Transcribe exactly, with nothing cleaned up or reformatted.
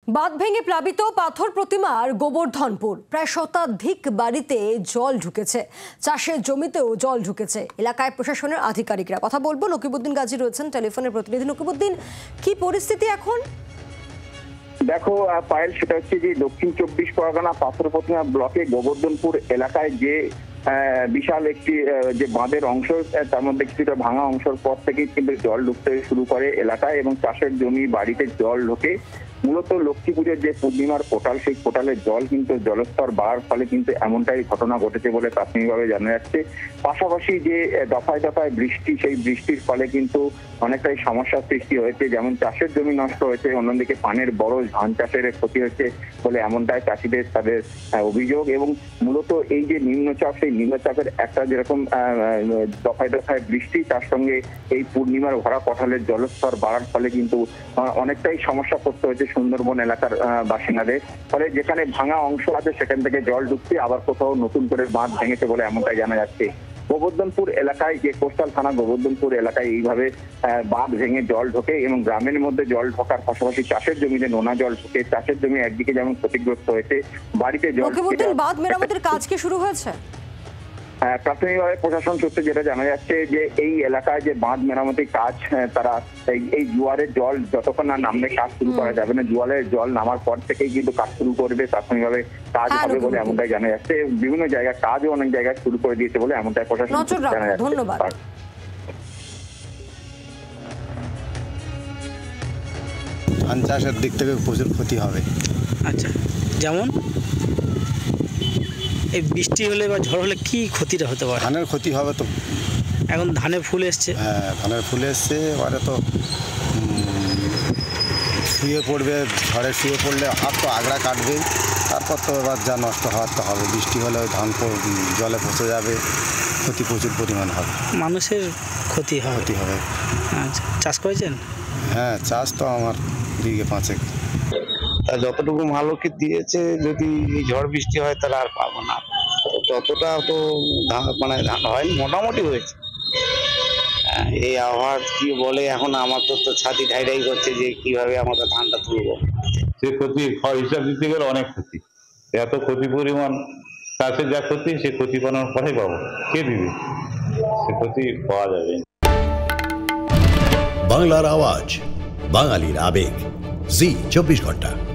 বাঁধ ভেঙে প্লাবিত পাথর প্রতিমার গোবর্ধনপুর, প্রায় শতাধিক বাড়িতে জল ঢুকেছে, চাষের জমিতেও জল ঢুকেছে। এলাকায় প্রশাসনের আধিকারিকরা কথা বলবো। নকিবউদ্দিন গাজী রয়েছেন টেলিফোনের প্রতিনিধি। নকিবউদ্দিন, কি পরিস্থিতি এখন? দেখো পায়েল, সেটা হচ্ছে যে দক্ষিণ চব্বিশ পরগনা পাথর প্রতিমা ব্লকে গোবর্ধনপুর এলাকায় যে বিশাল একটি যে বাঁধের অংশ, তার মধ্যে কিছুটা ভাঙা অংশের পর থেকেই কিন্তু জল ঢুকতে শুরু করে এলাকায় এবং চাষের জমি বাড়িতে জল ঢোকে। মূলত লক্ষ্মী পুজোর যে পূর্ণিমার কোটাল, সেই কোটালের জল কিন্তু জলস্তর বাড়ার ফলে কিন্তু এমনটাই ঘটনা ঘটেছে বলে প্রাথমিকভাবে জানা যাচ্ছে। পাশাপাশি যে দফায় দফায় বৃষ্টি, সেই বৃষ্টির ফলে কিন্তু অনেকটাই সমস্যার সৃষ্টি হয়েছে। যেমন চাষের জমি নষ্ট হয়েছে, অন্যদিকে পানের বড় ধান চাষের ক্ষতি হয়েছে বলে এমনটাই চাষিদের তাদের অভিযোগ। এবং মূলত এই যে নিম্নচাপ, সেই নিম্নচাপের একটা যেরকম দফায় দফায় বৃষ্টি, তার সঙ্গে এই পূর্ণিমার ভরা কোটালের জলস্তর বাড়ার ফলে কিন্তু অনেকটাই সমস্যা করতে হয়েছে সুন্দরবন এলাকার বাসিন্দাদের। ফলে যেখানে ভাঙা অংশ আছে সেখান থেকে জল ঢুকছে, আবার কোথাও নতুন করে বাঁধ ভেঙেছে বলে এমনটাই জানা যাচ্ছে। গোবর্ধনপুর এলাকায়, যে কোস্টাল থানা গোবর্ধনপুর এলাকায় এইভাবে বাঁধ ভেঙে জল ঢোকে এবং গ্রামের মধ্যে জল ঢোকার পাশাপাশি চাষের জমিতে নোনা জল ঢোকে। চাষের জমি একদিকে যেমন ক্ষতিগ্রস্ত হয়েছে, বাড়িতে জল। বাঁধ মেরামতের কাজ কি শুরু হয়েছে? প্রাথমিকভাবে প্রশাসন সূত্রে যেটা জানা যাচ্ছে যে এই এলাকায় যে বাঁধ মেরামতির কাজ, তারা এই জোয়ারের জল যতক্ষণ না নামলে কাজ শুরু করা যাবে না, জোয়ারের জল নামার পর থেকেই কিন্তু কাজ শুরু করবে। প্রাথমিকভাবে কাজ হবে বলে এমনটাই জানা যাচ্ছে। বিভিন্ন জায়গায় কাজও অনেক জায়গায় শুরু করে দিয়েছে বলে এমনটাই প্রশাসন জানা যাচ্ছে। ধন্যবাদ। ধান চাষের দিক থেকে প্রচুর ক্ষতি হবে। আচ্ছা, যেমন এই বৃষ্টি হলে বা ঝড় হলে কি ক্ষতিটা হতে পারে? ধানের ক্ষতি হবে তো। এখন ধানে ফুল এসছে। হ্যাঁ, ধানের ফুল এসছে, এবারে তো শুয়ে পড়বে, ঝড়ে শুয়ে পড়লে হাত তো আগড়া কাটবে, তারপর তো এবার যা নষ্ট হওয়ার তো হবে। বৃষ্টি হলে ওই ধান জলে পচে যাবে, ক্ষতি প্রচুর পরিমাণ হবে, মানুষের ক্ষতি ক্ষতি হবে। আচ্ছা, চাষ করেছেন? হ্যাঁ, চাষ তো আমার বিঘে পাঁচেক। যতটুকু ভালো কি দিয়েছে, যদি ঝড় বৃষ্টি হয় তাহলে আর পাবো না। ততটা তো মানে ধান হয়নি, মোটামুটি হয়েছে। এই আবহাওয়া কি বলে, এখন আমার তো তো ছাতি ঢাইঢাই করছে যে কিভাবে আমরা ধানটা তুলবো। সে ক্ষতি হিসাব দিতে গেলে অনেক ক্ষতি, এত ক্ষতি পরিমাণ চাষে যা ক্ষতি, সে ক্ষতি বানানোর পরেই পাবো, কে দিবে? সে ক্ষতি পাওয়া যাবে। বাংলার আওয়াজ, বাঙালির আবেগ, জি চব্বিশ ঘন্টা।